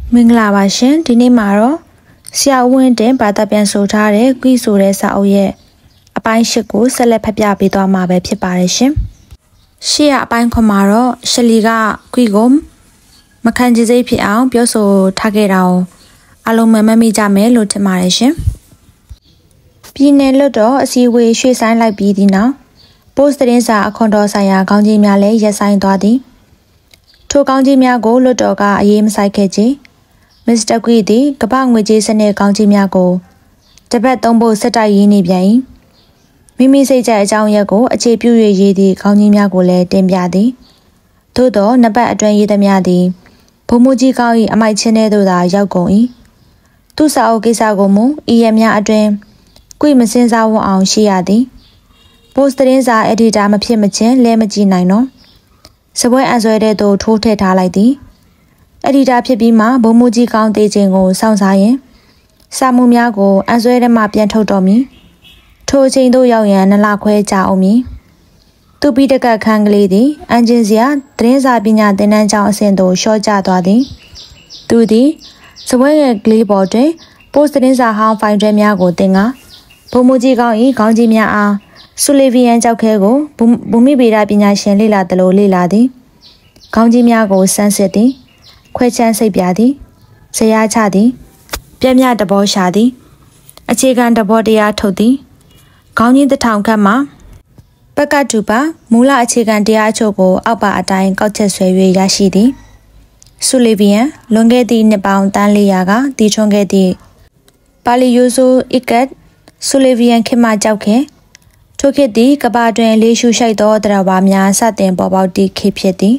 မင်္ဂလာပါရှင်ဒီနေ့မှာတော့ဆရာဦးဝင်းတင်ဘာသာပြန်ဆိုထားတဲ့ကွီဆိုတဲ့စာအုပ်ရဲ့အပိုင်း၈ကိုဆက်လက်ဖတ်ပြပေးသွားမှာပဲဖြစ်ပါတယ်ရှင်ရှေ့အပိုင်းခွန်မှာတော့ရှလီကကွီကိုမခံချစိတ်ဖြစ်အောင်ပြောဆိုထားခဲ့တာကိုအလုံးမမိကြမယ်လို့ထင်ပါတယ်ရှင်ပြည်နယ်လွတ်တော်အစည်းအဝေးရွှေ့ဆိုင်းလိုက်ပြီးဒီနောက်ပို့စ်သတင်းစာအခွန်တော်ဆိုင်ရာခေါင်းကြီးများလည်းရပ်ဆိုင်းသွားသည်ထိုခေါင်းကြီးများကိုလွတ်တော်ကအရေးမဆိုင်ခဲ့ကြမစ္စတာကွီသည်ကပ္ပငွေကြေးစနစ်ခေါင်းကြီးများကိုတပတ်သုံးဖို့စက်တိုက်ရေးနေပြန်၏မိမိစိတ်ကြိုက်အကြောင်းရက်ကိုအခြေပြု၍ရေးသည့်ခေါင်းကြီးများကိုလည်းတင်ပြသည်သို့သောနှစ်ပတ်အတွင်းရေးသမျှသည်ဘုံမူကြီးကောင်း၏အမိုက်ချင်းထဲသို့သာရောက်ကုန်၏သူ့စာအုပ်ကိစ္စကိုမူဤရများအတွင်းကွီမစင်စားဝအောင်ရှိရသည်ပို့စ်သတင်းစာအက်ဒီတာမဖြစ်မချင်းလဲမကြည့်နိုင်တော့စပွဲအဆွဲတဲ့သို့ထိုးထည့်ထားလိုက်သည်အက်ဒီတာဖြစ်ပြီးမှဘုံမူကြီးကောင်းသေးခြင်းကိုစောင့်စားရင်စာမှုများကိုအဆွဲထဲမှပြန်ထုတ်တော်မူထိုအချိန်သို့ရောက်ရန်2လခွဲကြာအောင်မည်သူပြီးတကခန်းကလေးသည်အန်ဂျင်စရာသတင်းစာပညာသင်တန်းကျောင်းအဆင့်သို့လျှော့ကျသွားသည်သူသည်စပွဲရဲ့ကလေးပေါ်တွင်ပို့စ်သတင်းစာဟောင်းဖိုင်တွေများကိုတင်ကဘုံမူကြီးကောင်း၏ခေါင်းကြီးများအားဆူလီဗီယန်ကြောက်ခဲကိုဘူမိဗေဒပညာရှင်လေ့လာသလိုလေ့လာသည်ခေါင်းကြီးများကိုစမ်းစစ်သည်ခွဲချမ်းစိတ်ပြသည်ဇရာချသည်ပြည့်မြတဘောရှာသည်အခြေခံတဘောတရားထုတ်သည်ခေါင်းကြီးတစ်ထောင်ခန့်မှာပကတူပါမူလအခြေခံတရားအချို့ကိုအောက်ပါအတိုင်းကောက်ချက်ဆွဲ၍ရရှိသည်ဆူလီဗီယန်လွန်ခဲ့သည့်နှစ်ပေါင်းတန်း400ကတည်ထွန်းခဲ့သည့်ပါလီယိုဆိုအီကတ်ဆူလီဗီယန်ခေတ်မှကြောက်ခဲထိုခေတ်သည်ကဘာတွင်လေးရှုရှိုက်သောတရားပါများစတင်ပေါ်ပေါက်သည့်ခေတ်ဖြစ်သည်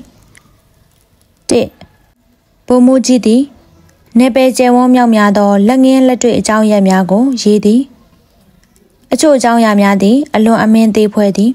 1ဘုံမူကြီးသည်နေပယ်ကျဲဝန်းမြောက်များသောလက်ငင်းလက်တွေ့အကြောင်းအရာများကိုရေးသည်အချို့အကြောင်းအရာများသည်အလွန်အမင်းသေးဖွဲ့သည်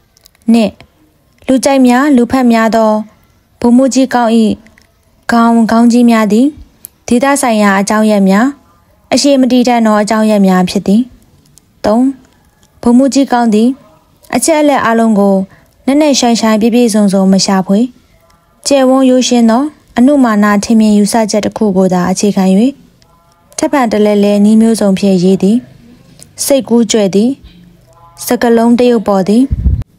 2လူကြိုက်များလူဖက်များသောဘုံမူကြီးကောင်း၏ခေါင်းကြီးများသည်ဒေသဆိုင်ရာအကြောင်းအရာများအရှိမတည်တတ်သောအကြောင်းအရာများဖြစ်သည်3ဘုံမူကြီးကောင်းသည်အချက်အလက်အလုံးကိုနက်နက်ရှိုင်းရှိုင်းပြည့်ပြည့်စုံစုံမရှာဖွေကျဲဝန်းရိုးရှင်းသောအနုမာနာထင်မြင်ယူဆချက်တစ်ခုကိုသာအခြေခံ၍ထပ်ဖန်တလဲလဲနှီးမျိုးစုံဖြင့်ရေးသည်စိတ်ကူးကြွယ်သည်စကလုံးတရုပ်ပေါ်သည်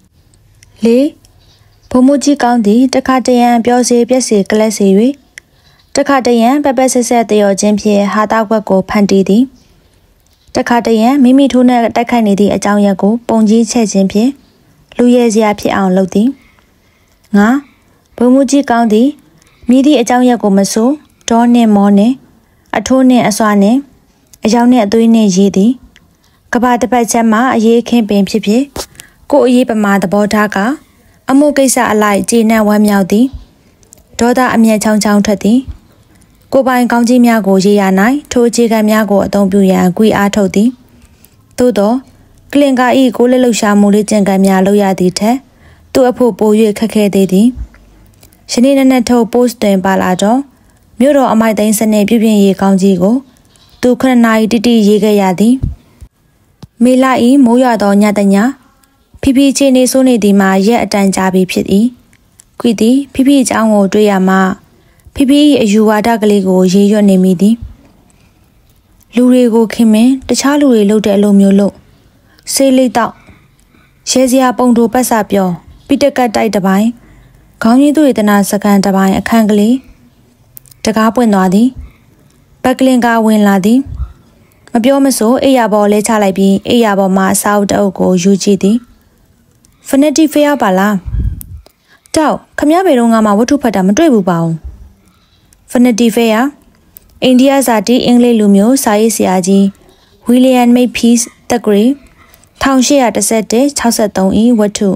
4ဘုံမူကြီးကောင်းသည်တခါတရံပြောစေပြက်စေကလက်စေ၍တခါတရံပပဆက်ဆက်တရောခြင်းဖြင့်ဟာတာခွက်ကိုဖန်တီးသည်တခါတရံမိမိထိုးနှင့်တိုက်ခိုက်နေသည့်အကြောင်းရက်ကိုပုံကြီးချက်ခြင်းဖြင့်လူရဲစရာဖြစ်အောင်လုပ်သည်5ဘုံမူကြီးကောင်းသည်မိသည့်အကြောင်းရက်ကိုမဆိုဒေါနှင့်မောနှင့်အထိုးနှင့်အစွာနှင့်အယောင်နှင့်အသွေးနှင့်ရေးသည်ကဘာတစ်ပတ်ချက်မှအရေးခင်းပင်ဖြစ်ဖြစ်ကိုယ်အရေးပမာသဘောထားကအမှုကိစ္စအလိုက်ကျေနပ်ဝမ်းမြောက်သည်ဒေါသအမျက်ချောင်းချောင်းထွက်သည်ကိုပိုင်ကောင်းကြီးများကိုရေးရ၌ထိုအခြေခံများကိုအသုံးပြုရန်ကွီအားထုတ်သည်သို့သောကလင်ကာ၏ကိုလက်လှရှာမှုလေးကျင့်ကံများလုပ်ရသည့်ထက်သူ့အဖို့ပို၍ခက်ခဲသေးသည်ယနေ့နေ့ထုတ်ပို့စ်တွင်ပါလာတော့မြို့တော်အမိုက်သိမ်းစနစ်ပြုပြင်ရေးကောင်းကြီးကိုသူ9နာရီတိတိရေးခဲ့ရသည်မေလာ၏မိုးရွာသောညတညဖိဖိချေနေဆိုးနေသည်မှာရက်အတန်ကြာပြီဖြစ်၏ခွီသည်ဖိဖိအကြောင်းကိုတွေ့ရမှဖိဖိ၏အယူဝါဒကလေးကိုရေးရွက်နေမိသည်လူတွေကိုခင်မင်တခြားလူတွေလုပ်တဲ့အလိုမျိုးလို့ဆေးလိတ်တော့ရဲစရာပုံတို့ပတ်စာပြောပိတကတ်တိုက်တပိုင်းခေါင်းရင်းသူရတနာစကန်တပိုင်းအခန်းကလေးတကားပွင့်သွားသည်ဘက်ကလင်ကဝင်လာသည်မပြောမဆိုအိယာဘော်လဲချလိုက်ပြီးအိယာဘော်မှာအစာအုပ်တအုပ်ကိုယူကြည့်သည်ဖနက်တီဖေးရပါလားတောက်ခမရဘေတော့ငါမှဝတ္ထုဖတ်တာမတွေ့ဘူးပါဘူးဖနက်တီဖေးရအိန္ဒိယဇာတိအင်္ဂလိပ်လူမျိုးစာရေးဆရာကြီးဝီလီယံမိတ်ဖီးတက်ကရီ1811-63ဤဝတ္ထု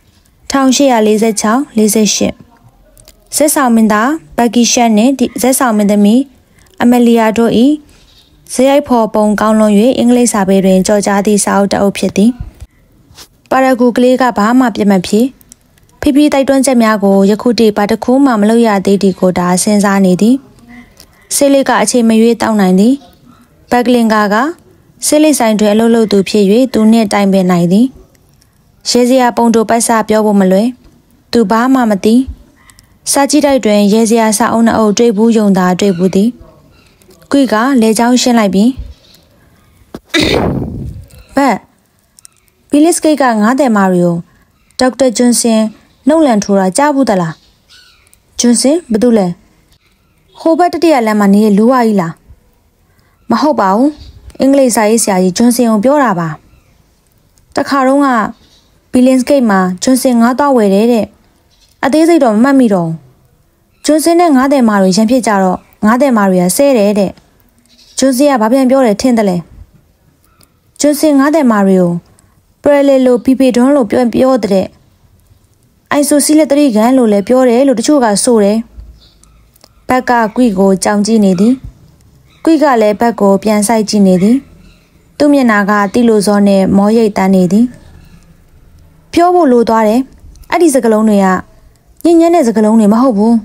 1846-48ဇက်ဆောင်မင်းသားဘဂီရှက်နှင့်ဇက်ဆောင်မင်းသမီးအမလီယာတို့၏ဇယိုက်ဖော်ပုံကောင်းလွန်၍အင်္ဂလိပ်စာပေတွင်ကြော်ကြားသည့်စာအုပ်တအုပ်ဖြစ်သည်ပါရဂူကလေးကဘာမှပြတ်မဖြစ်ဖိဖိတိုက်တွန်းချက်များကိုယခုတည်းပါတခုမှမလုပ်ရသေးသည်ကိုဒါစဉ်းစားနေသည်ဆေးလိကအချိန်မရွေးတောင်းနိုင်သည်ဘက်ကလင်ကာကဆေးလိဆိုင်တွင်အလုပ်လုပ်သူဖြစ်၍သူနှင့်တိုင်ပင်နိုင်သည်ရဲစရာပုံတို့ပတ်စပြောဖို့မလွယ်သူဘာမှမသိစာကြည့်တိုက်တွင်ရဲစရာစာအုပ်နှအုပ်တွေ့ဘူးယုံသာတွေ့ဘူးသည်ကွီကလေချောင်းရှင်းလိုက်ပြီးဘတ်ဘီလစ်ကိတ်ကငါးတယ်မာရီယိုဒေါက်တာဂျွန်ဆင်နှုတ်လန်ထိုးတာကြားဘူးသလားဂျွန်ဆင်ဘာတူလဲဟိုဘက်တတိယလမ်းမှာနေလူဝကြီးလားမဟုတ်ပါဘူးအင်္ဂလိပ်စာရေးဆရာကြီးဂျွန်ဆင်ကိုပြောတာပါတခါတော့ကဘီလစ်ကိတ်မှာဂျွန်ဆင်ငါးတော့ဝယ်တယ်တဲ့အသေးစိတ်တော့မမှတ်မိတော့ဂျွန်ဆင်နဲ့ငါးတယ်မာရီရန်ဖြစ်ကြတော့ငါးတယ်မာရီကဆဲတယ်တဲ့ဂျွန်ဆင်ကဘာပြန်ပြောတယ်ထင်တယ်လဲဂျွန်ဆင်ငါးတယ်မာရီကိုပရလေလိုပီပီဒွန်းလို့ပြောတဲ့အိုင်ဆိုစီလက်တရီကန်လို့လည်းပြောတယ်လို့တချို့ကဆိုတယ်ဘက်ကကွီကိုကြောင်ကြည့်နေသည်ကွီကလည်းဘက်ကိုပြန်ဆိုင်ကြည့်နေသည်သူ့မျက်နှာကတိလိုစောနဲ့မောရိတ်တန်းနေသည်ပြောဖို့လိုသွားတယ်အဲ့ဒီစကားလုံးတွေကညဉ့်ညမ်းတဲ့စကားလုံးတွေမဟုတ်ဘူး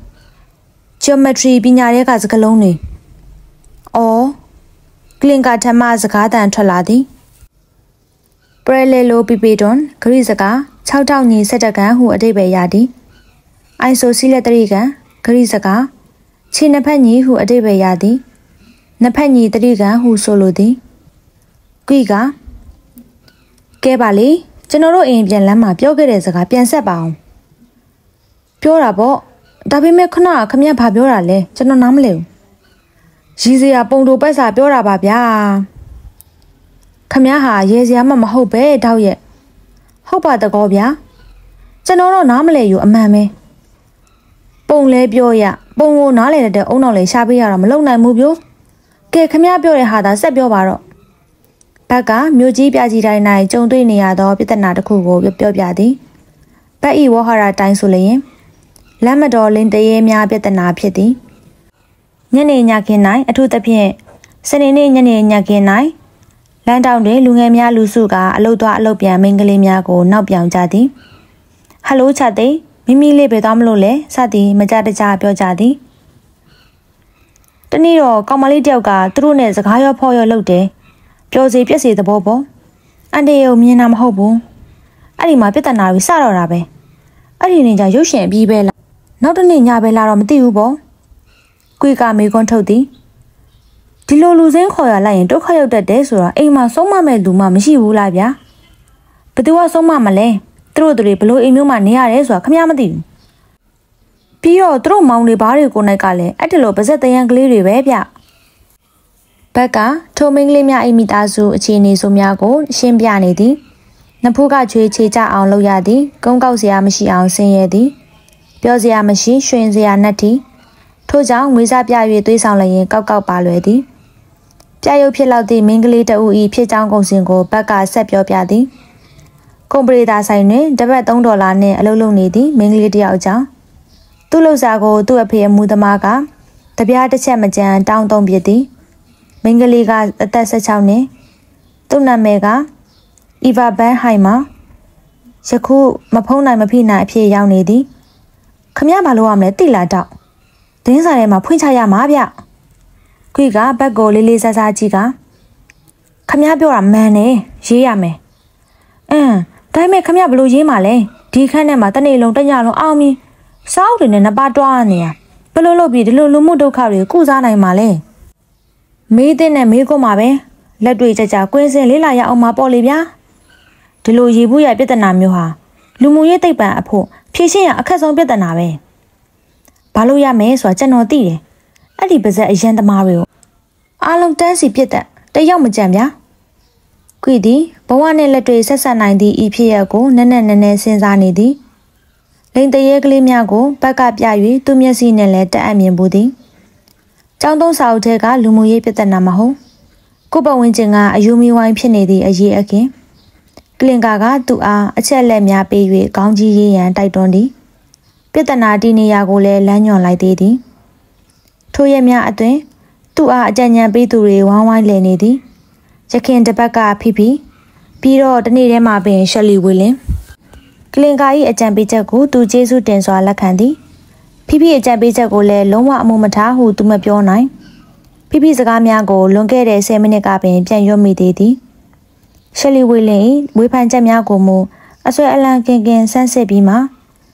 geometry ပညာရဲ့ကစကားလုံးတွေအော်ကလင်ကာထမစကားတန်ထွက်လာသည်ပရလေလိုပီပီဒွန်ဂရိစကား6000ညီစက်တကန်ဟုအတိတ်ပဲရသည်အိုင်ဆိုစီလက်တရီကန်ဂရိစကားခြေနှစ်ဖက်ညီဟုအတိတ်ပဲရသည်နှစ်ဖက်ညီတရီကန်ဟုဆိုလိုသည်ကွီကကဲပါလေကျွန်တော်တို့အိမ်ပြန်လမ်းမှာပြောခဲ့တဲ့စကားပြန်ဆက်ပါအောင်ပြောတာပေါ့ဒါပေမဲ့ခဏခမရဘာပြောတာလဲကျွန်တော်နားမလည်ဘူးရီစရာပုံတိုပတ်စာပြောတာပါဗျာခမရဟာရေစရာမှမဟုတ်ပဲတောက်ရဲ့ဟုတ်ပါတကောဗျာကျွန်တော်တော့နားမလဲယူအမှန်ပဲပုံလဲပြောရပုံကိုနားလဲတဲ့အုံနောက်လဲရှာပေးရတာမလုံနိုင်ဘူးပြိုကဲခမရပြောတဲ့ဟာသာဆက်ပြောပါတော့ဘက်ကမြို့ကြီးပြကြီးတိုင်း၌ကြုံတွေ့နေရသောပြဿနာတစ်ခုကိုပြောပြသည်ဘက်ဤဝဟရာတိုင်းဆိုလျင်လက်မတော်လင်းတရေများပြဿနာဖြစ်သည်ညနေညခင်း၌အထူးသဖြင့်စနေနေ့ညနေညခင်း၌လမ်းတောင်တွင်လူငယ်များလူစုကအလုတ်သွားအလုတ်ပြန်မိန်းကလေးများကိုနောက်ပြောင်ကြသည်ဟယ်လိုချတ်သိမိမိလေးပဲသွားမလို့လဲစသည်မကြတကြပြောကြသည်တနေ့တော့ကောင်မလေးတယောက်ကသူတို့နဲ့စကားရောဖော်ရောလုပ်တယ်ပြောစီပြက်စီသဘောပေါ့အန်တီကိုမြင်တာမဟုတ်ဘူးအဲ့ဒီမှာပြဿနာတွေစတော့တာပဲအဲ့ဒီနေကြရုပ်ရှင်အပြီးပဲလားနောက်တနေ့ညပဲလာတော့မသိဘူးပေါ့ကွေကမေကွန်းထုတ်သည်ဒီလိုလူစင်းခေါ်ရလိုက်ရင်ဒုက္ခရောက်တတ်တယ်ဆိုတာအိမ်မှာဆုံးမမဲ့လူမှမရှိဘူးလားဗျာဘယ်သူကဆုံးမမလဲသူတို့တွေဘလို့အိမ်မျိုးမှာနေရတယ်ဆိုတာခမရမသိဘူးပြီးတော့သူတို့မောင်တွေဘာတွေကိုနိုင်ကလည်းအဲ့ဒီလိုပါဇက်တရံကလေးတွေပဲဗျဘက်ကထိုမင်းကလေးများအိမ်မိသားစုအခြေအနေဆိုများကိုရှင်းပြနေသည်နဖူးကချွေချေကြအောင်လုပ်ရသည်ကုန်းကောက်စရာမရှိအောင်ဆင်းရဲသည်ပြောစရာမရှိရွှင်စရာနှက်သည်ထို့ကြောင့်ငွေစားပြ၍သွေးဆောင်လျင်ကောက်ကောက်ပါလွယ်သည်ပြရုပ်ဖြစ်လောက်သည့်မင်းကလေးတအူဤဖြစ်ကြောင်းကုန်စင်ကိုဘက်ကဆက်ပြောပြသည်ကွန်ပရီတာဆိုင်တွင်တပတ်$3နှင့်အလုပ်လုပ်နေသည်မင်းကလေးတယောက်ကြောင့်သူ့လှုပ်ရှားကိုသူ့အဖေအမှုသမားကတပြားတစ်ချက်မကြမ်းတောင်းတုံးပြသည်မင်းကလေးကအသက်16နှစ်သူ့နာမည်ကအီဗာဘန်ဟိုင်မာယခုမဖုံးနိုင်မဖိနိုင်အဖြစ်ရောက်နေသည်ခမရဘာလို့ရမလဲတိလာတော့တင်းစာထဲမှာဖွင့်ချရမှာဗျခွေကဘက်ကိုလေးလေးဆဆကြည့်ကခမရပြောတာမှန်နေရေးရမယ်ဒါပေမဲ့ခမရဘလို့ရေးမှာလဲဒီခန်းထဲမှာတနေ့လုံးတညလုံးအောင်မြင်စောက်တွေနဲ့နှစ်ပါးတွားနေရဘလို့လုပ်ပြီးဒီလိုလူမှုဒုက္ခတွေကုစားနိုင်မှာလဲမေးတဲ့နဲ့မေးခွန်းမှာပဲလက်တွေကြကြကွင်းစင်လေးလာရအောင်မပေါ့လေဗျာဒီလိုရေဘူးရပြဿနာမျိုးဟာလူမှုရေးသိပ္ပံအဖို့ဖြေရှင်းရအခက်ဆုံးပြဿနာပဲဘာလို့ရမယ်ဆိုတာကျွန်တော်သိတယ်အဲ့ဒီပါဇက်အရင်သမားတွေကိုအားလုံးတန်းစီပြစ်တဲ့တယောက်မကြံဗျာကွီသည်ဘဝနဲ့လက်တွေဆက်ဆက်နိုင်သည့်ဤဖြစ်ရကိုနက်နက်နဲနဲစဉ်းစားနေသည်လိန်တရေကလေးများကိုဘက်ကပြ၍သူ့မျက်စိနဲ့လည်းတက်အပ်မြင်ဘူးသည်ကျောင်းသုံးစာအုပ်ထဲကလူမှုရေးပြဿနာမဟုတ်ကိုပဝင်းကျင်ကအယူမီဝိုင်းဖြစ်နေသည့်အရေးအခင်ကလင်ကာကသူ့အားအချက်လက်များပေး၍ခေါင်းကြီးရေးရန်တိုက်တွန်းသည်ပြဿနာတီနေရာကိုလည်းလမ်းညွှန်လိုက်သေးသည်ထိုရက်များအတွင်သူ့အားအကြံဉာဏ်ပေးသူတွေဝိုင်းဝိုင်းလည်နေသည်ရခင်တစ်ပတ်ကဖိပြီးတော့တနေ့တည်းမှာပင်ရှယ်လီဝီလင်ကလင်ကာ၏အကြံပေးချက်ကိုသူကျေးဇူးတင်စွာလက်ခံသည်ဖိအကြံပေးချက်ကိုလည်းလုံးဝအမှုမထားဟုသူမပြောနိုင်ဖိစကားများကိုလွန်ခဲ့တဲ့10မိနစ်ကပင်ပြန်ရွတ်မိသေးသည်ရှယ်လီဝီလင်၏ဝေဖန်ချက်များကိုမူအဆွဲအလံကင်ဆန်းစစ်ပြီးမှ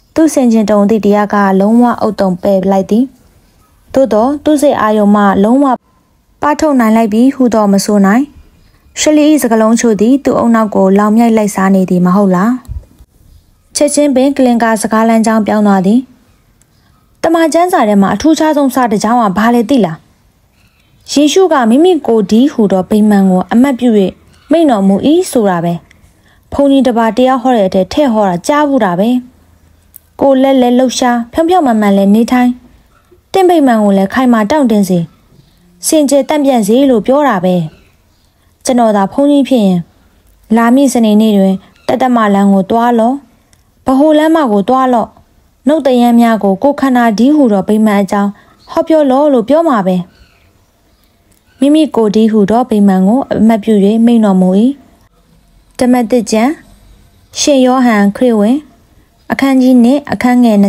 သူ့စင်ကျင်တုံသည့်တရားကလုံးဝအုတ်တုံပဲ့လိုက်သည်သို့တော့သူ့စိတ်အာယုံမှလုံးဝပါထုတ်နိုင်လိုက်ပြီးဟူတော့မဆိုနိုင်ရှလီ၏စကလုံးချို့သည်သူ့အုံနောက်ကိုလောင်မြိုက်လိုက်စားနေသည်မဟုတ်လားချက်ချင်းပင်ကလင်ကာစကားလမ်းကြောင်းပြောင်းသွားသည်တမန်ကျမ်းစာထဲမှာအထူးခြားဆုံးစာတစ်ကြောင်းကဘာလဲသိလားယေရှုကမိမိကိုယ်ဒီဟူသောဗိမာန်ကိုအမတ်ပြု၍မိန့်တော်မူ၏ဆိုတာပဲဘုန်းကြီးတစ်ပါးတရားဟောတဲ့အထက်ထဲ့ဟောတာကြားဘူးတာပဲကိုလက်လှုပ်ရှားဖြောင်းဖြောင်းမှန်မှန်လဲနေထိုင်တင့်ဗိမာန်ကိုလည်းခိုင်မာတောင့်တင်းစေစင်ကြယ်တန့်ပြန့်စေလို့ပြောတာပဲကျွန်တော်သာဘုန်းကြီးဖြစ်ရင်လာမည့်စနေနေ့တွင်တတမလန်းကိုတွားလော့ဗဟိုလမ်းမကိုတွားလော့နှုတ်တရမ်းများကိုကိုခန္ဓာဒီဟူသောဗိမာန်အကြောင်းဟောပြောလော့လို့ပြောမှာပဲမိမိကိုဒီဟူသောဗိမာန်ကိုအမတ်ပြု၍မိန့်တော်မူ၏ဓမ္မသစ်ကျမ်းရှင်ယောဟန်ခရစ်ဝင်အခန်းကြီးနှင့်အခန်းငယ်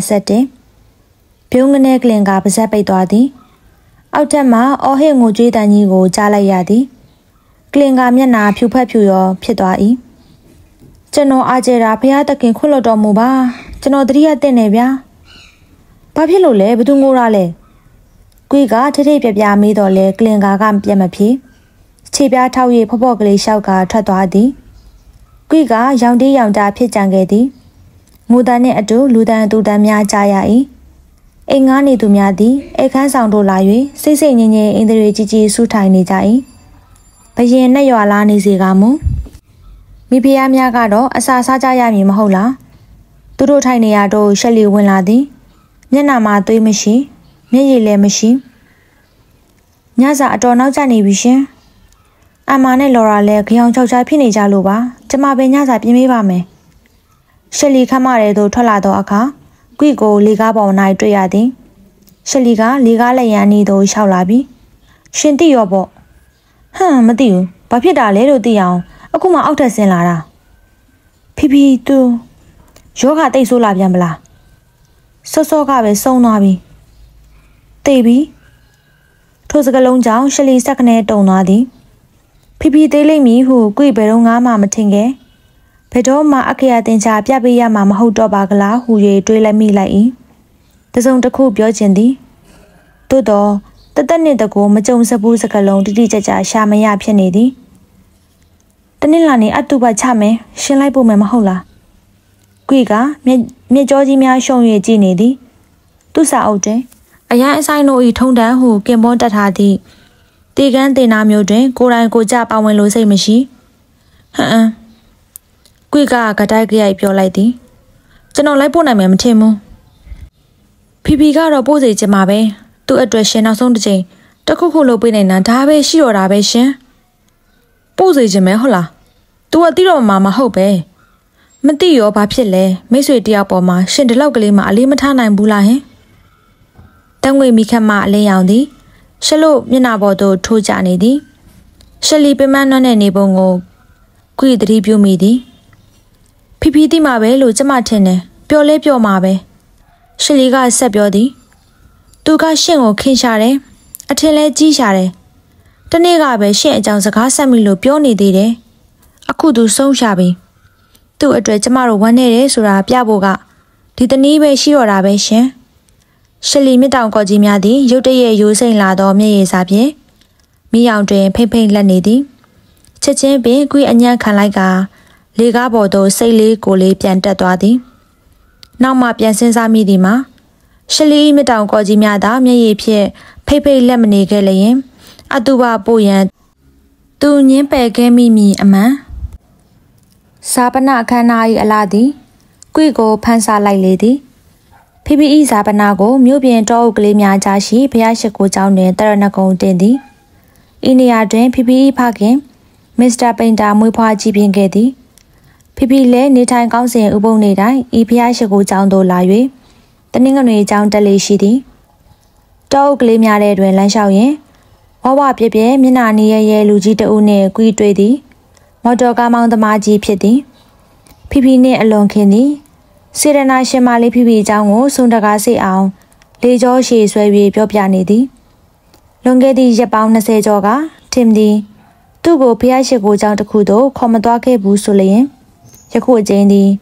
21ပြုံးကနေကလင်ကပါဇက်ပိတ်သွားသည်အောက်ထက်မှအော်ဟစ်ငိုကြွေးတန်ကြီးကိုကြားလိုက်ရသည်ကလင်ကမျက်နှာဖြူဖက်ဖြူရောဖြစ်သွား၏ကျွန်တော်အားကျတာဖះတခင်ခွတ်လွတ်တော်မူပါကျွန်တော်တတိယတင့်နေဗျာဘာဖြစ်လို့လဲဘသူငိုရလဲကွေကထိထိပြပြမေးတော့လဲကလင်ကာကပြက်မဖြေခြေပြားထောက်၍ဖော့ဖော့ကလေးလျှောက်ကထွက်သွားသည်ကွေကရောင်တေးရောင်တာဖြစ်ကြံခဲ့သည်ငိုတန်နှင့်အတူလူတန်သူတန်များကြားရ၏အိမ်ငားနေသူများသည်အိတ်ခမ်းဆောင်တို့လာ၍စိတ်စိတ်ငြိမ်ငြိမ်အင်္ဒရီကြီးကြီးဆူထိုင်နေကြ၏ဘယင်နဲ့ရွာလာနေစေကမူမိဖုရားများကတော့အစာစားကြရမည်မဟုတ်လားသူတို့ထိုင်နေရတော့ရှက်လီဝင်လာသည်မျက်နှာမှာသွေးမရှိမျက်ရည်လည်းမရှိညစာအတော်နောက်ကျနေပြီရှင်အမနဲ့လော်ရာလည်းကြောင်ချောက်ချာဖြစ်နေကြလို့ပါကျမပဲညစာပြင်ပေးပါမယ်ရှက်လီခမရဲသို့ထွက်လာသောအခါကွိကိုလေကားပေါ်၌တွေ့ရသည်ရှက်လီကလေကားလက်ရန်နီသို့လျှောက်လာပြီးရှင်သိရောပေါ့ဟမ်မသိဘူးဘာဖြစ်တာလဲလို့သိအောင်အခုမှအောက်ထက်ဆင်းလာတာဖီသူယောဂတိတ်ဆိုးလာပြန်မလားစောစောကပဲဆုံးသွားပြီသိပြီထိုစကလုံးကြောင့်ရှလီဆက်ကနေတုံသွားသည်ဖီသေးလိမ့်မည်ဟုကွေဘယ်တော့မှမထင်ခဲ့ဘယ်တော့မှအခရာတင်ချာပြပေးရမှာမဟုတ်တော့ပါကလားဟု၍တွေးလက်မိလိုက်၏တစုံတစ်ခုပြောချင်သည်သို့တော့တသက်နှစ်တကူမကြုံစဘူးစကလုံးတိတိကျကျရှာမရဖြစ်နေသည်တနင်္လာနေ့အတူပါချမယ်ရှင်းလိုက်ဖို့မယ်မဟုတ်လားကွေကမြက်ကြောကြီးများရှုံ၍ကြည့်နေသည်သူ့စာအုပ်တွင်အရန်အဆိုင်တို့၏ထုံတန်းဟုကင်ပွန်တက်ထားသည့်တေကန်းတင်နာမျိုးတွင်ကိုယ်တိုင်ကိုကြပါဝင်လို့စိတ်မရှိဟမ်ကွေကဂတိုက်ကြိုက်ပြောလိုက်သည်ကျွန်တော်လိုက်ပို့နိုင်မယ်မထင်ဘူးဖီကတော့ပို့စေချင်မှာပဲသူ့အတွက်ရှင်နောက်ဆုံးတစ်ချိန်တခုခုလုပ်ပေးနိုင်တာဒါပဲရှိတော့တာပဲရှင်ပို့စေချင်မယ်ဟုတ်လား तू ကတိတော့မှာမဟုတ်ပဲမသိရောဘာဖြစ်လဲမိတ်ဆွေတယောက်ပေါ်မှာရှင်ဒီလောက်ကလေးမှအလေးမထားနိုင်ဘူးလားဟင်တန်းငွေမိခတ်မှအလင်းရောင်သည်ရှလို့မျက်နှာပေါ်သို့ထိုးကျနေသည်ရှလီပင်မနှွမ်းတဲ့နေပုံကိုခွေသတိပြုမိသည်ဖီတိမှာပဲလို့ကျမထင်တယ်ပျော်လဲပျော်မှာပဲရှလီကဆက်ပြောသည်သူကရှင့်ကိုခင်းရှာတယ်အထင်လဲကြီးရှာတယ်တနေ့ကပဲရှင့်အကြောင်းစကားဆက်မိလို့ပြောနေသေးတယ်အခုသူဆုံးရှာပြီသူ့အတွက်ကျမတို့ဝမ်းနေတယ်ဆိုတာပြဖို့ကဒီတနည်းပဲရှိတော့တာပဲရှင်ရှလီမြတောင်ကော်ကြီးများသည်ရုတ်တရက်ရိုးစိမ့်လာသောမျက်ရည်စာဖြင့်မိအောင်တွင်ဖိမ့်ဖိမ့်လက်နေသည်ချက်ချင်းပင်ကွေးအညံ့ခံလိုက်ကလေကားပေါ်သို့စိတ်လေးကိုလေးပြန်တက်သွားသည်နောက်မှပြန်စဉ်းစားမိသည်မှာရှလီမြတောင်ကော်ကြီးများသာမျက်ရည်ဖြင့်ဖိမ့်ဖိမ့်လက်မနေခဲ့လျင်အတူပါပို့ရန်သူညင်းပယ်ခဲ့မိမည်အမှန်စာပနအခမ်းအနား၏အလားသည်ကွေကိုဖန်ဆာလိုက်လေသည်ဖိဖိဤစာပနာကိုမြို့ပြင်တောအုပ်ကလေးများကြားရှိဘုရားရှိခိုးကျောင်းတွင်တရဏဂုံတင်သည်ဤနေရာတွင်ဖိဖိဤဖခင်မစ္စတာပိန်တာမွေးဖွားကြီးပြင်းခဲ့သည်ဖိဖိလည်းနေထိုင်ကောင်းစဉ်ဥပုံနေတိုင်းဤဘုရားရှိခိုးကျောင်းသို့လာ၍တနင်္ဂနွေကျောင်းတက်လေရှိသည်တောအုပ်ကလေးများထဲတွင်လမ်းလျှောက်ရင်ဝဝပြပြမျက်နှာနီးရဲလူကြီးတဦးနှင့်ကွီးတွေ့သည်မော်တော်ကားမောင်းသမားကြီးဖြစ်သည်ဖိဖိနှင့်အလွန်ခင်သည်စေရနာရှင်မလေးဖိဖိအကြောင်းကိုစုံတကားစိတ်အောင်လေကြောရှည်ဆွဲ၍ပြောပြနေသည်လွန်ခဲ့သည့်ရက်ပေါင်း20ကျော်ကထင်သည်သူ့ကိုဖျားရှိခိုးကြောင်းတစ်ခုသို့ခေါ်မသွားခဲ့ဘူးဆိုလျင်ယခုအချိန်သည်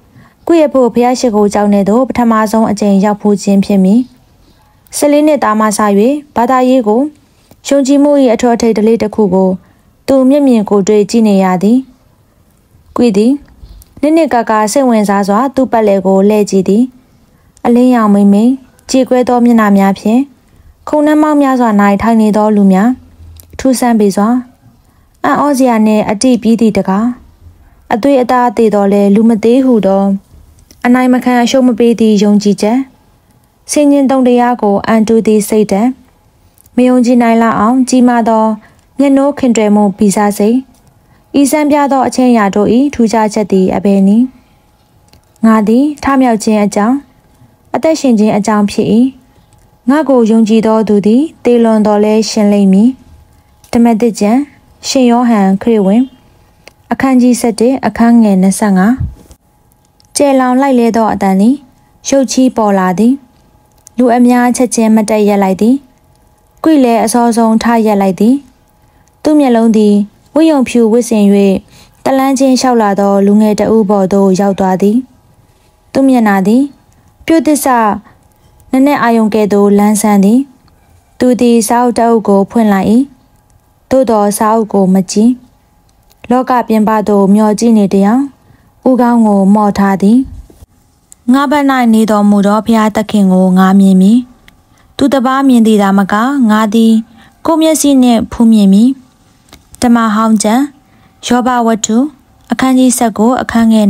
ကုရဲ့ဖို့ဖျားရှိကိုကြောင်းနေတော့ပထမဆုံးအကြိမ်ရောက်ဖို့ခြင်းဖြစ်မီ14နှစ်သားမှစ၍ဘာသာရေးကိုယုံကြည်မှု၏အထောက်အထိပ်တလေးတစ်ခုကိုသူမျက်မြင်ကိုတွေ့ကြည့်နေရသည်ကွေသည်နှစ်ကစိတ်ဝင်စားစွာသူ့ပတ်လည်ကိုလှည့်ကြည့်သည်အလင်းရောင်မိမ့်မိန်ကြေကွဲသောမျက်နှာများဖြင့်ခုံနှမ်းမောက်များစွာ၌ထိုင်နေသောလူများထူဆန်းပေစွာအံ့ဩစရာနှင့်အတိပြီးသည့်တကားအသွေးအသားသေးတော်လဲလူမသေးဟုသောအနိုင်မခံအရှုံးမပေးသည့်ယုံကြည်ချက်စင်ញင်တုံတရားကိုအန်တူသည့်စိတ်ဓာတ်မယုံကြည်နိုင်လောက်အောင်ကြီးမားသောမျက်နှိုးခင်တွယ်မှုဗီဇစိတ်ဤစံပြသောအချင်းရာတို့၏ထူးခြားချက်သည်အဘယ်နည်းငါသည်ထမြောက်ခြင်းအကြောင်းအသက်ရှင်ခြင်းအကြောင်းဖြစ်၏ငါကိုယုံကြည်သောသူသည်တေလွန်တော်လဲရှင်လိမ့်မည်ဓမ္မသစ်ကျမ်းရှင်ယောဟန်ခရစ်ဝင်အခန်းကြီး7အခန်းငယ်25ကျဲလောင်လိုက်လေသောအတန်သည်ရုတ်ချီးပေါ်လာသည်လူအများချက်ချင်းမတက်ရက်လိုက်သည်ကွိလဲအစောဆုံးထရက်လိုက်သည်သူ့မျက်လုံးသည်ဝိယုံဖြူဝစ်စင်၍တလန်းချင်းလျှောက်လာသောလူငယ်တဦးပေါ်သို့ရောက်သွားသည်သူ့မျက်နှာသည်ပြုတ်သစ္စာနက်နက်အာယုံကဲ့သို့လန်းဆန်းသည်သူသည်စာအုပ်တအုပ်ကိုဖွင့်လိုက်၏သို့တော်စာအုပ်ကိုမကြည့်လောကပြင်ပသို့မျောကြည့်နေတရားဥကောင်းကိုမော့ထားသည်ငါဘက်၌နေတော်မူသောဘုရားသခင်ကိုငါမြင်မည်သူတပားမြင်သည်သာမကငါသည်ကိုမျက်စိနှင့်ဖူးမြင်မည်ဓမ္မဟောင်းကျမ်းယောဘဝတ္ထုအခန်းကြီး19အခန်းငယ်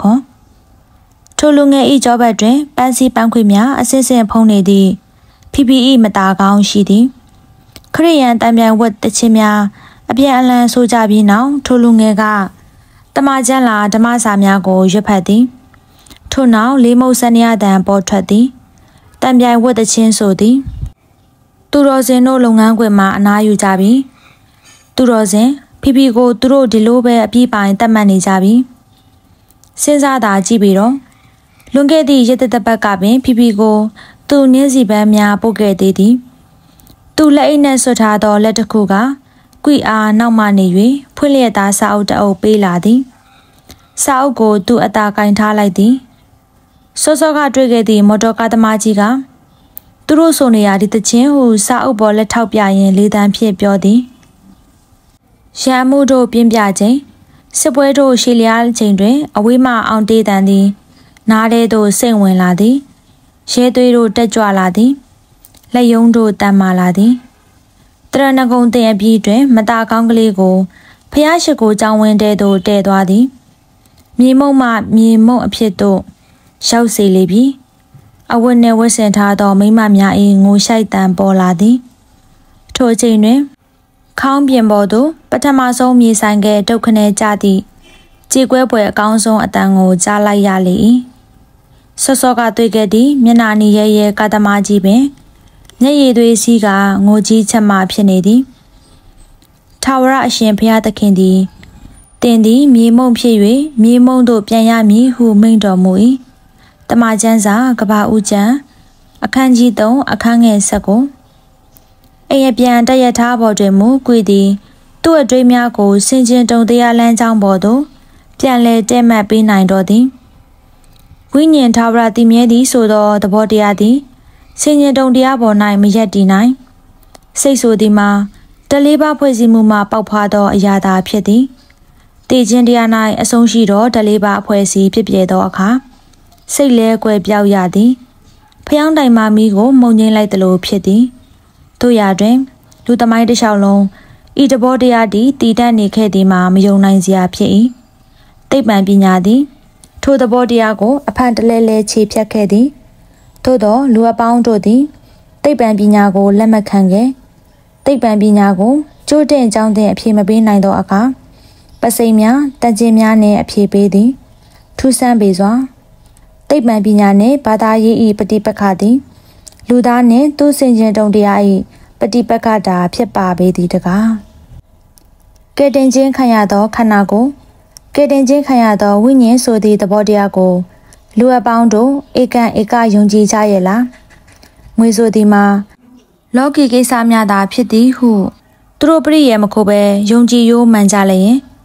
29ထိုလူငယ်၏ကြောဘက်တွင်ပန်းစည်းပန်းခွေများအစစ်စစ်ဖုံးနေသည့် PPE မတာကောင်းရှိသည်ခရိယန်တံပြန်ဝတ်တခြင်းများအပြန်အလှန်ဆိုကြပြီးနောက်ထိုလူငယ်ကတမန်ကျမ်းလာဓမ္မစာများကိုရွတ်ဖတ်သည်ထို့နောက်လေးမုတ်စနရတံပေါ်ထွက်သည်တံပြန်ဝတ်တခြင်းဆိုသည်သူတော်စင်တို့လုပ်ငန်းခွင်မှာအနားယူကြပြီသူတော်စင်ဖိဖိကိုသူတို့ဒီလိုပဲအပြည့်ပိုင်တတ်မှတ်နေကြပြီစဉ်းစားတာကြည့်ပြီးတော့လွန်ခဲ့သည့်ရက်သက်ပတ်ကပင်ဖိဖိကိုသူနင်းစီပန်းများပုတ်ခဲ့သေးသည်သူလက်အိတ်နဲ့ဆွတ်ထားသောလက်တစ်ခုကကွိအားနောက်မှနေ၍ဖွင့်လျက်သားစာအုပ်တအုပ်ပေးလာသည်စာအုပ်ကိုသူအသာကင်ထားလိုက်သည်စောစောကတွေ့ခဲ့သည့်မော်တော်ကားသမားကြီးကသူတို့ဆိုနေရဒီတချင်းဟုစာအုပ်ပေါ်လက်ထောက်ပြရင်လေးတန်းဖြစ်ပြောသည်ရန်မှုတို့ပြင်းပြခြင်းစစ်ပွဲတို့ရှေ့လျားချိန်တွင်အဝေးမှအောင်တေးတန်သည်နားထဲသို့စိတ်ဝင်လာသည်ရဲသွေးတို့တက်ကြွလာသည်လက်ယုံတို့တန်မာလာသည်တရဏဂုံတင်အပြီးတွင်မတာကောင်းကလေးကိုဖျားရှိကိုကြောင်းဝင်းတဲသို့တည့်သွားသည်မြေမုံမှမြေမုံအဖြစ်သို့ရောက်စေလေပြီအဝတ်နှင့်ဝတ်ဆင်ထားသောမိမများ၏ငိုရှိုက်တံပေါ်လာသည်ထိုအချိန်တွင်ခေါင်းပြင်ပေါ်သို့ပထမဆုံးမြေဆိုင်ကဒုက္ခနဲ့ကြသည့်ကြေကွဲပွဲအကောင်းဆုံးအတန်ကိုကြားလိုက်ရလေ၏ဆော့ဆော့ကတွေ့ခဲ့သည့်မျက်နှာနီရဲရဲကာသမားကြီးပင်မျက်ရည်သွေးစီးကငိုကြီးချက်မှဖြစ်နေသည်ထာဝရအရှင်ဘုရားသခင်သည်တင်သည်မြေမုံဖြစ်၍မြေမုံသို့ပြန်ရမည်ဟုမိန့်တော်မူ၏တမန်ကျမ်းစာကဘာဦးကျမ်းအခန်းကြီး3အခန်းငယ်19အိမ်အပြန်တက်ရထားပေါ်တွင်မူကွေသည်သူ့အတွေ့များကိုစင်ကျင်တုံတရားလမ်းကြောင်းပေါ်သို့ပြန်လဲတဲမှတ်ပေးနိုင်တော်သည်ဝိညာဉ်ထာဝရတည်မြဲသည်ဆိုသောသဘောတရားသည်စင်ကျင်တုံတရားပေါ်၌မရက်တည်နိုင်စိတ်ဆိုသည်မှာတလေးပါဖွဲ့စည်းမှုမှပေါက်ဖွာသောအရာသာဖြစ်သည်တည်ခြင်းတရား၌အဆုံးရှိသောတလေးပါအဖွဲ့အစည်းဖြစ်ပြသောအခါစိတ်လဲကွယ်ပြောက်ရသည်ဖျောင်းတိုင်မှမိကိုမှုန်ငိမ့်လိုက်သလိုဖြစ်သည်တို့ရာတွင်လူသမိုင်းတစ်လျှောက်လုံးဤတဘောတရားသည်တည်တတ်နေခဲ့သည်မှာမယုံနိုင်စရာဖြစ်၏သိပ္ပံပညာသည်ထိုသဘောတရားကိုအဖန်တလဲလဲခြေဖြတ်ခဲ့သည်သို့သောလူအပေါင်းတို့သည်သိပ္ပံပညာကိုလက်မခံခဲ့သိပ္ပံပညာကိုကြိုးတင်ကြောင်းတင်အဖြေမပေးနိုင်သောအခါပစိမ်များတန်ကျင်များနှင့်အဖြေပေးသည်ထူးဆန်းပေစွာသိပ္ပံပညာနှင့်ဘာသာရေး၏ပฏิပက္ခသည်လူသားနှင့်သူစင်ကျင်တုံတရား၏ပฏิပက္ခတာဖြစ်ပါပေသည်တကားကဲတင်ခြင်းခံရသောခန္ဓာကိုကဲတင်ခြင်းခံရသောဝိညာဉ်ဆိုသည့်သဘောတရားကိုလူအပေါင်းတို့ဧကံဧကယုံကြည်ကြရဲ့လားငွေဆိုသည်မှာလောကီကိစ္စများသာဖြစ်သည်ဟုသူတို့ပြည့်ရဲ့မခိုးပဲယုံကြည်ရိုးမှန်ကြလျင်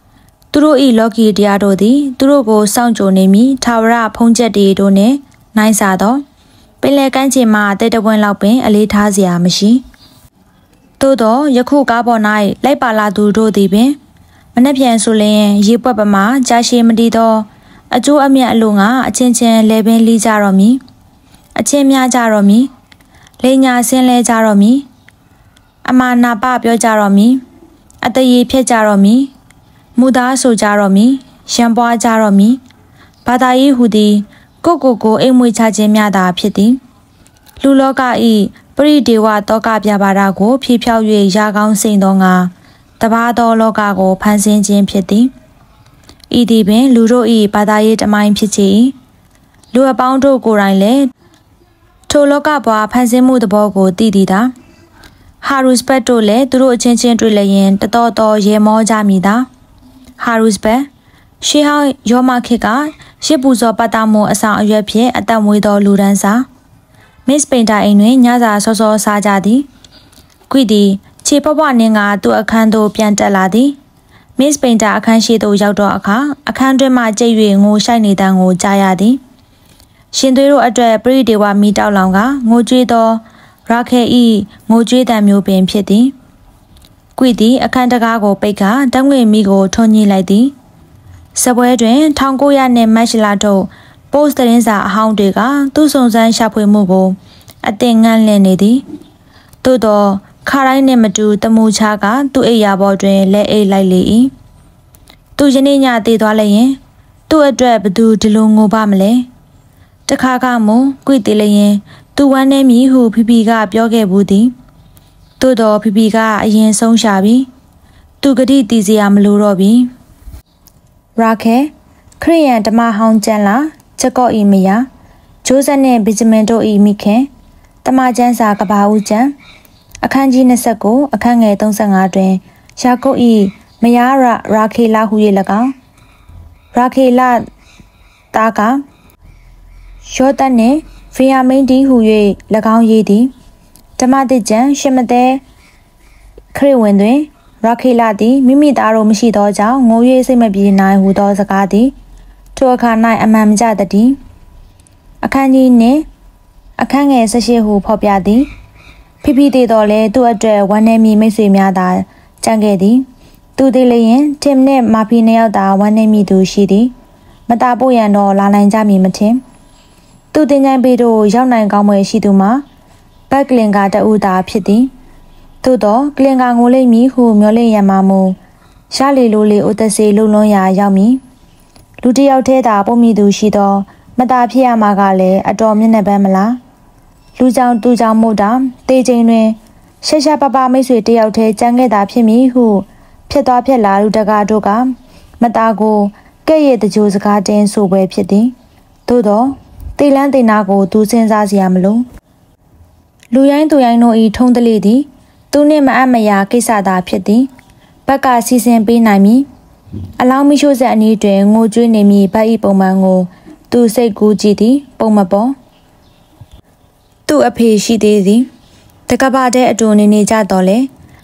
သူတို့ဤလောကီတရားတို့သည်သူတို့ကိုစောင့်ကြိုနေမည်ထာဝရဖုံးချက်တွေတို့နှင့်နိုင်စာသောပင်လယ်ကမ်းခြေမှတဲတပွင့်လောက်ပင်အလေးထားစရာမရှိသို့သောယခုကားပေါ်၌လိုက်ပါလာသူတို့သည်ပင်မနှက်ပြန်ဆိုလျင်ရေပွက်ပမာကြာရှည်မတည်သောအကျိုးအမြတ်အလိုငါအချင်းချင်းလဲပင်လီးကြတော့မည်အချင်းများကြတော့မည်လိညာဆင်းလဲကြတော့မည်အမာနာပပြောကြတော့မည်အတရေဖြက်ကြတော့မည်မူသားဆိုကြတော့မည်ရံပွားကြတော့မည်ဘာသာရေးဟူသည်ကိုအိမ်မွေချခြင်းများသာဖြစ်သည်လူလောကဤပရိဒေဝတောကပြပါဒကိုဖြည့်ဖြောက်၍ရာကောင်းစိန်သောငါတပါးသောလောကကိုဖန်ဆင်းခြင်းဖြစ်သည်ဤသည်ပင်လူတို့ဤဘာသာရေးတမိုင်းဖြစ်ချေလူအပေါင်းတို့ကိုယ်တိုင်လည်းထိုလောကဘွားဖန်ဆင်းမှုသဘောကိုသိသည်သာဟာရုစ်ဘတ်တို့လည်းသူတို့အချင်းချင်းတွေ့လျင်တတော်တော်ရေမောကြမိသာဟာရုစ်ဘတ်ရှေးဟောင်းယောမခေတ်ကရစ်ပူဇော်ပတ်သားမှုအဆောင်အရွက်ဖြင့်အသက်မွေးသောလူဒန်းစာမစ်ပိန်တာအိမ်တွင်ညစာစောစောစားကြသည်ကွီသည်ခြေပပနှင်းကသူ့အခန်းသို့ပြန်တက်လာသည်မစ်ပိန်တာအခန်းရှိသို့ရောက်တော့အခါအခန်းတွင်မှကြိတ်၍ငိုရှိုက်နေတန်းကိုကြားရသည်ရှင်သွေးတို့အတွက်ပရိဒေဝမိတောက်လောင်ကငိုကြွေးသောရာခဲဤငိုကြွေးတံမျိုးပင်ဖြစ်သည်ကွီသည်အခန်းတကားကိုပိတ်ကတံငွေမိကိုထုံညှိလိုက်သည်စပွဲတွင်1900နှစ်မတ်လထုတ်ပို့စ်သတင်းစာအဟောင်းတွေကသူ့စုံစမ်းရှာဖွေမှုကိုအသင်ငန့်လင့်နေသည်သို့သောခါတိုင်းနှင့်မတူတမူချာကသူ့အိယာပေါ်တွင်လက်အိတ်လိုက်လေ၏သူယနေ့ညတည်သွားလျင်သူ့အတွက်ဘသူဒီလိုငိုပါမလဲတခါကမူကွိတည်လျင်သူဝမ်းနေမည်ဟုဖီဖီကပြောခဲ့ဘူးသည်သို့သောဖီဖီကအရင်ဆုံးရှာပြီးသူဂတိတည်စရာမလိုတော့ပြီရာခဲခရိယန်ဓမ္မဟောင်းကျန်လာချက်ကော့ဤမယာဂျိုးဆက်နှင့်ဘီဂျမင်တို့ဤမိခင်တမကျန်းစာကဘာဦးကျန်အခန်းကြီး29အခန်းငယ်35တွင်ယာကုပ်ဤမယာရာခေလာဟု၍၎င်းရာခေလာတာကယောသတ်နှင့်ဗီယာမိန်တီဟု၍၎င်းရေးသည်ဓမ္မတိကျမ်းရှမသဲခရစ်ဝင်တွင်ရာခေလာသည်မိမိသားတို့မရှိသောကြောင့်ငို၍စိတ်မပြေနိုင်ဟုသောစကားသည်ထိုအခါ၌အမှန်မကျတည်းအခန်းကြီးနှင့်အခန်းငယ်18ဟုဖော်ပြသည်ဖိဖိသေးတော်လဲသူ့အတွက်ဝမ်းနေမိမိတ်ဆွေများသာကြံခဲ့သည်သူသေးလျင်တင်နှင့်မာဖီနှစ်ယောက်သာဝမ်းနေမိသူရှိသည်မတာပို့ရန်တော့လာနိုင်ကြမည်မထင်သူတင်ချိုင်းပေတို့ရောက်နိုင်ကောင်းမွယ်ရှိသူမှာဘက်ကလင်ကတအူသာဖြစ်သည်သို့တော့ကလင်ကငိုလိမ့်မည်ဟုမျှော်လင့်ရမှမူရလေလိုလေဥတစေလုံလွန်ရာရောက်မည်လူတစ်ယောက်တည်းသာပုံမိသူရှိသောမတာဖြစ်ရမှာကလည်းအတော်မျက်နှာပန်းမလားလူကြောင့်သူကြောင့်မို့တာတေချိန်တွင်ရှက်ရှက်ပပမိတ်ဆွေတစ်ယောက်တည်းကြံခဲ့တာဖြစ်မည်ဟုဖြစ်သွားဖြစ်လာလူတကားတို့ကမတာကိုကဲ့ရဲ့တကြိုစကားတင်းဆိုပွဲဖြစ်သည်သို့တော့တေလန်းတေနာကိုသူစဉ်းစားစရာမလိုလူရိုင်းသူရိုင်းတို့ဤထုံးတလေသည်သူနှင့်မအပ်မရာကိစ္စသာဖြစ်သည်ဘက်ကစီစဉ်ပေးနိုင်မည်အလောင်းမရှိုးဆက်အနီးတွင်ငိုကြွေးနေမည်ဗတ်ဤပုံမှန်ကိုသူစိတ်ကူးကြည့်သည်ပုံမပေါ်သူ့အဖေရှိသေးသည်တကဘာတဲ့အတူနေကြတော့လေ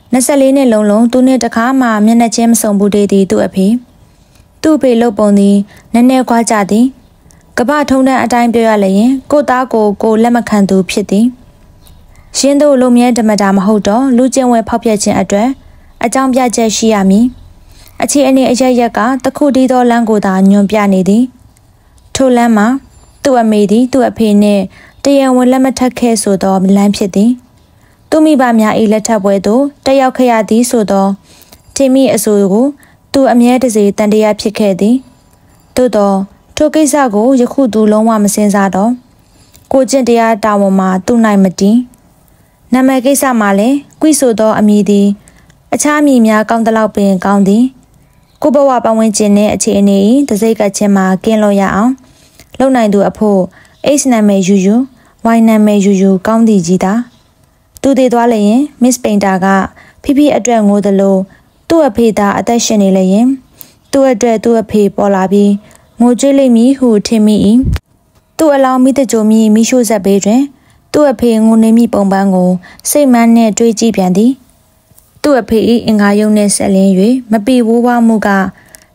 24နှစ်လုံးသူနှင့်တခါမှမျက်နှာချင်းမဆုံဘူးသေးသည်သူ့အဖေသူ့အဖေလှုပ်ပုံသည်နည်းနည်းကွာကြသည်ကဘာထုံတဲ့အတိုင်းပြောရလျင်ကိုသားကိုလက်မခံသူဖြစ်သည်ရှင်းတို့လုံမြဲဓမ္မတာမဟုတ်တော့လူကျင့်ဝဲဖောက်ပြခြင်းအတွက်အကြောင်းပြချက်ရှိရမည်အခြေအနေအရရက်ကတခုတည်းသောလမ်းကိုသာညွန်ပြနေသည်ထိုလမ်းမှာသူ့အမေသည်သူ့အဖေနှင့်တရားဝင်လက်မထပ်ခဲ့ဆိုသောလမ်းဖြစ်သည်သူမိဘများ၏လက်ထပ်ပွဲသို့တက်ရောက်ခဲ့ရသည်ဆိုသောထင်မိအဆိုကိုသူအမြဲတစေတန်တရားဖြစ်ခဲ့သည်သို့သောထိုကိစ္စကိုယခုသူလုံးဝမစင်စားတော့ကိုကျင့်တရားတာဝန်မှာသူ့နိုင်မတည်နာမည်ကိစ္စမှာလည်းကွိဆိုသောအမည်သည်အခြားအမည်များကောင်းသလောက်ပင်ကောင်းသည်ကိုဘဝပတ်ဝန်းကျင်နှင့်အခြေအနေ၏တစိ့ကချင်းမှာကင်းလို့ရအောင်လုံနိုင်သူအဖို့ H နာမည်ယူ Y နာမည်ယူကောင်းသည်ကြီးသာသူတည်သွားလျင်မစ်ပိန်တာကဖိဖိအတွက်ငိုသလိုသူ့အဖေသာအသက်ရှင်နေလျင်သူ့အတွက်သူ့အဖေပေါ်လာပြီးငိုကြွေးလိမ့်မည်ဟုထင်မိ၏သူ့အလောင်းမိတကြိုမိမိရှို့ဆက်ပေးတွင်သူ့အဖေငိုနေမိပုံပန်းကိုစိတ်မန်းနှင့်တွေးကြည့်ပြန်သည်သူ့အဖေ၏အင်္ဂါယုံနှင့်ဆက်လင်း၍မပီဝိုးဝါမှုက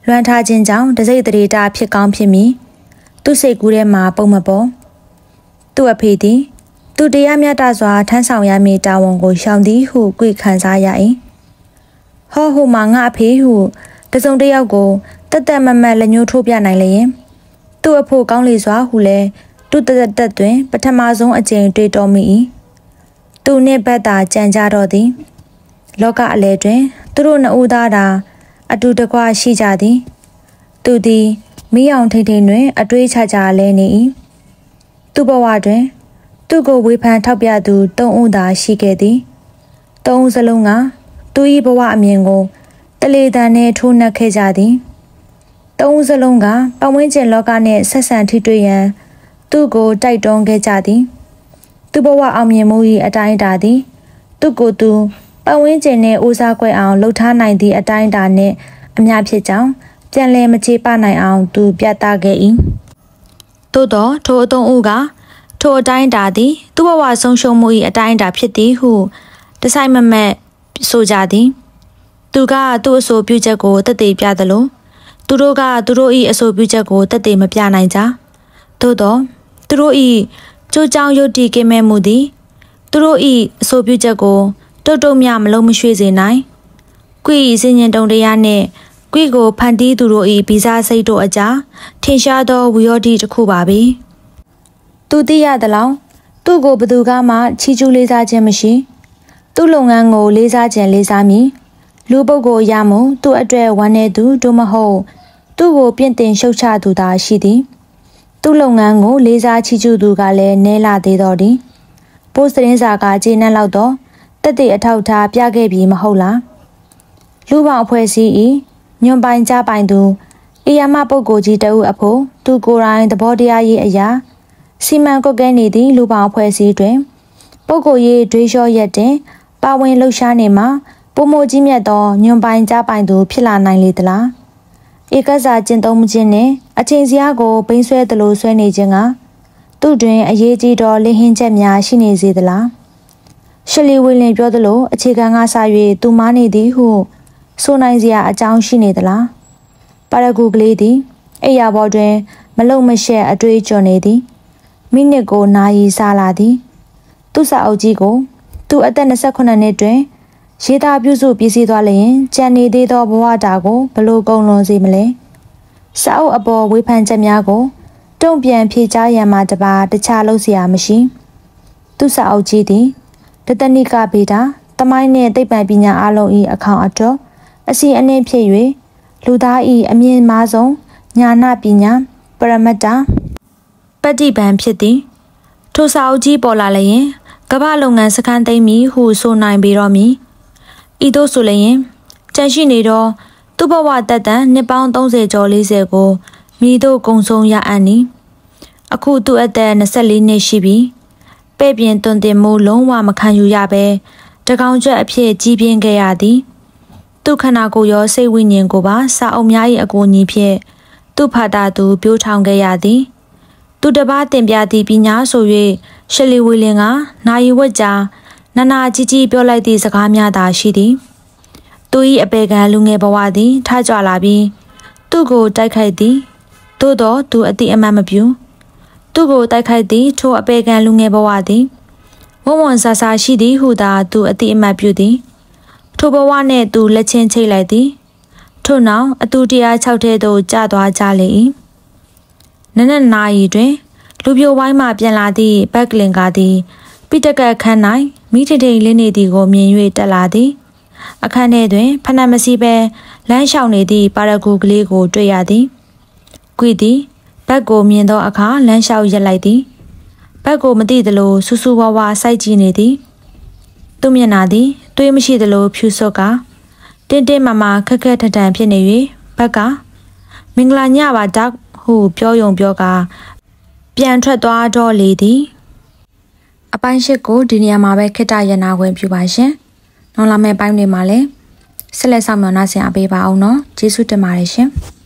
လွမ်းထားခြင်းကြောင့်တစိတ်တရေတာဖြစ်ကောင်းဖြစ်မည်သူစိတ်ကူးထဲမှာပုံမပေါ်သူ့အဖေသည်သူတရားမျှတစွာထမ်းဆောင်ရမည့်တာဝန်ကိုရှောင်သည်ဟုကြွေခံစားရ၏ဟောဟိုမှာငါအဖေဟုတစုံတစ်ယောက်ကိုတက်တက်မမတ်လက်ညှိုးထိုးပြနိုင်လျင်သူ့အဖို့ကောင်းလေစွာဟုလဲသူ့တက်တွင်ပထမဆုံးအကြိမ်တွေ့တော်မူ၏သူနှင့်ဘက်သာကြံကြတော့သည်လောကအလဲတွင်သူတို့နှစ်ဦးသားသာအတူတကွရှိကြသည်သူသည်မီးအောင်ထိန်ထိန်တွင်အတွေးချချလဲနေ၏သူ့ဘဝတွင်သူ့ကိုဝေဖန်ထောက်ပြသူ၃ဦးသာရှိခဲ့သည်၃ဦးစလုံးကသူ၏ဘဝအမြင်ကိုတလေတန်နှင့်ထိုးနှက်ခဲ့ကြသည်၃ဦးစလုံးကပတ်ဝန်းကျင်လောကနှင့်ဆက်ဆံထိတွေ့ရန်သူ့ကိုတိုက်တွန်းခဲ့ကြသည်သူ့ဘဝအောင်မြင်မှု၏အတိုင်းအတာသည်သူ့ကိုယ်သူပတ်ဝန်းကျင်နှင့်ဦးစားကွယ်အောင်လှုပ်ထားနိုင်သည့်အတိုင်းအတာနှင့်အများဖြစ်ကြောင်းပြန်လည်မချေပနိုင်အောင်သူပြသခဲ့၏သို့သောထိုအသုံးဦးကထိုအတိုင်းအတာသည်သူ့ဘဝဆုံးရှုံးမှု၏အတိုင်းအတာဖြစ်သည်ဟုတဆိုင်မမတ်ဆိုကြသည်သူကသူ့အဆိုပြုချက်ကိုတသက်ပြသလိုသူတို့ကသူတို့၏အဆိုပြုချက်ကိုတသက်မပြနိုင်ကြသို့သောသူတို့၏ကြိုးကြောင်ရုတ်တီကင်းမဲ့မှုသည်သူတို့၏အဆိုပြုချက်ကိုတုတ်တုတ်မြမလုံးမရွှေ့စေနိုင်။ကွီစင်ញင်တုံတရားနှင့်ကွီကိုဖန်တီးသူတို့၏ဗီဇစိတ်တို့အကြားထင်ရှားသောဝီယောတိတစ်ခုပါပဲ။သူသိရသလောက်သူ့ကိုဘသူကမှချီးကျူးလေးစားခြင်းမရှိ။သူ့လုပ်ငန်းကိုလေးစားခြင်းလေးစားမည်။လူပုဂ္ဂိုလ်ရမှုသူ့အတွက်ဝမ်းနေသူတို့မဟုတ်သူ့ကိုပြင့်တင်ရှုတ်ချသူသာရှိသည်။သူ့လုပ်ငန်းကိုလေးစားချီးကျူးသူကလည်းနဲလာသေးတော်သည်။ပို့စရင်းစာကခြေနှက်လောက်တော့တက်တဲ့အထောက်ထားပြခဲ့ပြီးမဟုတ်လားလူပေါင်းအဖွဲ့အစည်း၏ညွန်ပိုင်ကြပိုင်သူအေယာမပုဂ္ဂိုလ်ကြီးတဦးအဖို့သူကိုယ်တိုင်သဘောတရားရေးအရာစီမံကွက်ကဲနေသည့်လူပေါင်းအဖွဲ့အစည်းတွင်ပုဂ္ဂိုလ်ရေးဒွေးလျှောရက်တင်ပါဝင်လှုပ်ရှားနေမှာပုံမကြီးမြတ်သောညွန်ပိုင်ကြပိုင်သူဖြစ်လာနိုင်လေသလားဧကစားကျင့်သုံးမှုခြင်းနှင့်အချိန်စရာကိုဘိန်းဆွဲသလိုဆွဲနေခြင်းကသူ့တွင်အရေးကြီးသောလင်းဟင်းချက်များရှိနေစေသလားရှယ်လီဝီလင်ပြောသလိုအခြေခံကစ၍သူမားနေသည်ဟုဆိုနိုင်စရာအကြောင်းရှိနေသလားပါရဂူကလေးသည်အိယာဘော်တွင်မလုံမရှက်အတွေးကြော်နေသည်မိနစ်ကိုနာရီစားလာသည်သူ့စာအုပ်ကြီးကိုသူအသက်28နှစ်တွင်ရေးသားပြုစုပြည့်စည်သွားလျင်ကြံနေသေးသောဘဝတာကိုဘလို့ကုန်လွန်စေမလဲစာအုပ်အပေါ်ဝေဖန်ချက်များကိုတုံ့ပြန်ဖြေကြားရန်မှတပါတခြားလုပ်เสียမရှိသူ့စာအုပ်ကြီးသည်တတနိကဗေဒတမိုင်းနှင့်သိပ္ပံပညာအလုံး၏အခေါင်အတော်အစီအနှင်းဖြစ်၍လူသား၏အမြင့်မားဆုံးညာနာပညာပရမတ္တပဋိပံဖြစ်သည်ထိုစာအုပ်ကြီးပေါ်လာလျင်ကမ္ဘာလုပ်ငန်းစခန်းသိမ်းမည်ဟုဆိုနိုင်ပေတော့မည်ဤသို့ဆိုလျင်ကြန့်ရှိနေသောသူ့ဘဝတက်တန်နှစ်ပေါင်း30ကျော်40ကိုမိတို့ကုံဆုံးရအံ့နီအခုသူ့အသက်24နှစ်ရှိပြီပဲ့ပြင်တွင်တင်မှုလုံးဝမခံယူရဘဲတကောင်ကျွတ်အဖြစ်ကြီးပြင်းခဲ့ရသည်သူခန္ဓာကိုယ်ရောစိတ်ဝိညာဉ်ကိုပါစာအုပ်များ၏အကူအညီဖြင့်သူဖာတာသူပြိုးထောင်ခဲ့ရသည်သူတပားတင်ပြသည့်ပညာဆို၍ရှယ်လီဝီလင်ကနာယီဝတ်ကြာနာနာကြီးကြီးပြောလိုက်သည့်စကားများသာရှိသည်သူ၏အပေခံလူငယ်ဘဝသည်ထကြွလာပြီးသူ့ကိုတိုက်ခိုက်သည်သို့တော့သူအတိအမှန်မပြုသူ့ကိုတိုက်ခိုက်သည့်ထိုအပေခံလူငယ်ဘဝသည်ဝုံဝံဆာဆာရှိသည်ဟုသာသူအတိအမှန်ပြုသည်ထိုဘဝနှင့်သူလက်ချင်းချိတ်လိုက်သည်ထို့နောက်အတူတရား6ထဲသို့ကျသွားကြလေ၏နနက်နာရီတွင်လူပြိုဝိုင်းမှပြန်လာသည့်ဘက်ကလင်ကားသည်ပိတကတ်ခန်း၌မိထိထိန်လင်းနေသည်ကိုမြင်၍တက်လာသည်အခန်းထဲတွင်ဖနက်မစီပဲလမ်းလျှောက်နေသည့်ပါရဂူကလေးကိုတွေ့ရသည်ကွီသည်ဘက်ကိုမြင်သောအခါလမ်းလျှောက်ရက်လိုက်သည်ဘက်ကိုမသိသလိုဆူဆူဝါဝါစိုက်ကြည့်နေသည်သူ့မျက်နှာသည်တွေးမရှိသလိုဖြူစွတ်ကတင်းတင်းမာမာခက်ခက်ထထန်ဖြစ်နေ၍ဘက်ကမင်္ဂလာညပါဒေါက်ဟုပြောယုံပြောကပြန်ထွက်သွားတော့လေသည်အပိုင်း8ကိုဒီနေရာမှာပဲခေတ္တရနာခွင့်ပြုပါရှင်နောက်လာမယ့်ပိုင်းတွေမှာလည်းဆက်လက်ဆောင်မျှော်နှားဆင်အားပေးပါအောင်နော်ကျေးဇူးတင်ပါတယ်ရှင်